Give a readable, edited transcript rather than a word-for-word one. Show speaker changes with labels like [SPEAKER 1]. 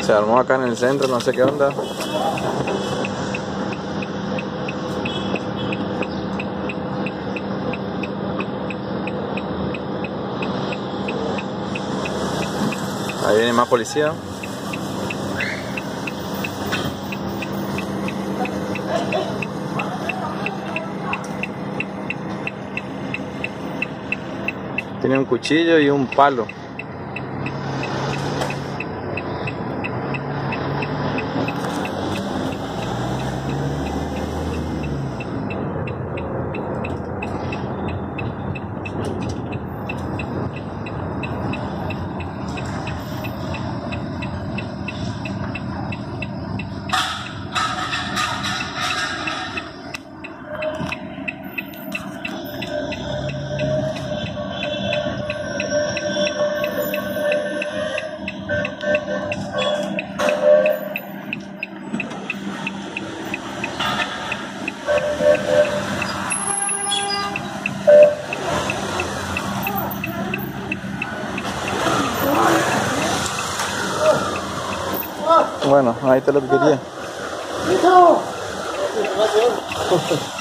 [SPEAKER 1] Se armó acá en el centro, no sé qué onda. Ahí viene más policía. Tiene un cuchillo y un palo. Bueno, ahí está lo que quería.